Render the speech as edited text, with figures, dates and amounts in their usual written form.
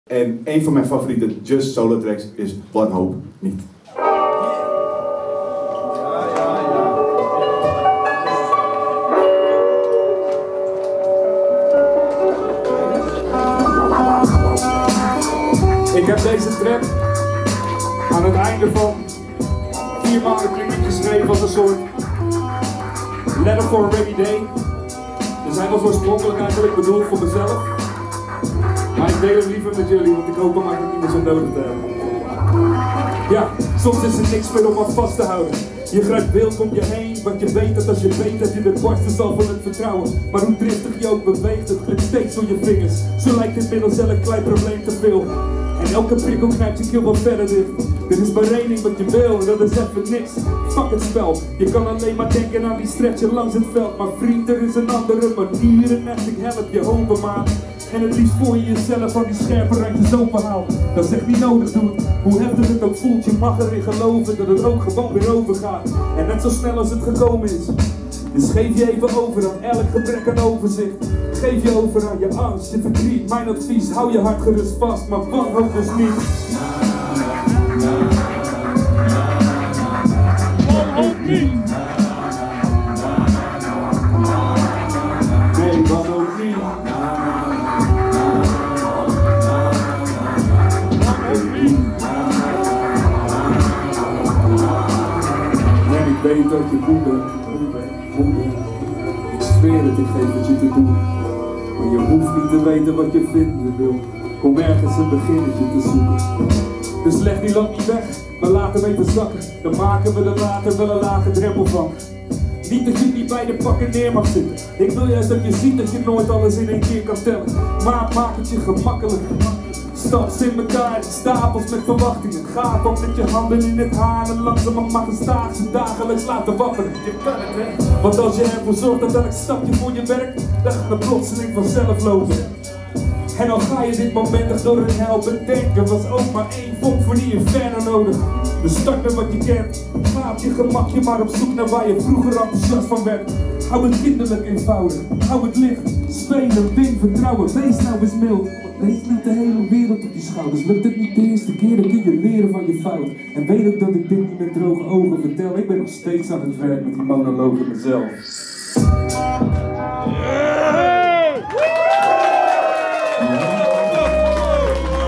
En een van mijn favoriete Just solo tracks is Wanhoop Niet. Ik heb deze track aan het einde van 4 maanden kliniek geschreven als een soort letter for a rainy day. Dus hij was oorspronkelijk eigenlijk bedoeld voor mezelf. Maar ik deel hem liever met jullie, want ik hoop hem eigenlijk niet meer zo nodig te hebben. Ja, soms is er niks meer om aan vast te houden. Je grijpt wild om je heen, want je weet dat als je weet dat je de borsten zal van het vertrouwen. Maar hoe driftig je ook beweegt, het glipt steeds door je vingers. Zo lijkt inmiddels elk klein probleem te veel. En elke prikkel knijpt je keel wat verder dicht. Dit is maar één ding wat je wil, en dat is even niks. Fuck het spel, je kan alleen maar denken aan die stretcher langs het veld. Maar vriend, er is een andere manier en echt ik help je open maat. En het liefst voor je jezelf van die scherpe randjes openhaalt. Dat is echt niet nodig doet, hoe heftig het ook voelt. Je mag erin geloven dat het ook gewoon weer overgaat. En net zo snel als het gekomen is. Dus geef je even over aan elk gebrek aan overzicht. Geef je over aan je angst, je verdriet. Mijn advies, hou je hart gerust vast, maar wanhoop dus niet. Wanhoop niet. Nee, wanhoop niet. En ik weet dat je moeder. Ik zweer het, ik geef het je te doen. Maar je hoeft niet te weten wat je vinden wil. Kom ergens een beginnetje te zoeken. Dus leg die lamp niet weg, maar laat hem even zakken. Dan maken we er later wel een lage drempel van. Niet dat je niet bij de pakken neer mag zitten. Ik wil juist dat je ziet dat je nooit alles in één keer kan tellen. Maar maak het je gemakkelijk. Staps in elkaar, stapels met verwachtingen. Ga dan met je handen in het haar en langzaam maar majestaat ze dagelijks laten wapperen. Je kan het hè, want als je ervoor zorgt dat elk stapje voor je werkt, dan gaat de plotseling vanzelf lopen. En dan ga je dit moment echt door een hel bedenken. Was ook maar één vonk voor die inferno nodig. Dus start met wat je kent. Ga op je gemakje maar op zoek naar waar je vroeger enthousiast van werd. Hou het kinderlijk eenvoudig, hou het licht. Spelen, win, vertrouwen, wees nou eens mild. Lees niet de hele wereld op je schouders. Lukt het niet de eerste keer, dan kun je leren van je fout. En weet ook dat ik dit niet met droge ogen vertel. Ik ben nog steeds aan het werk met die monoloog in mezelf.